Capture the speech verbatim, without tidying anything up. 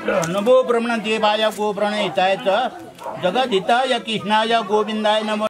नमो ब्रह्मण देवाय गो प्रणहिताय च जगद्धिताय कृष्णाय गोविन्दाय नमो।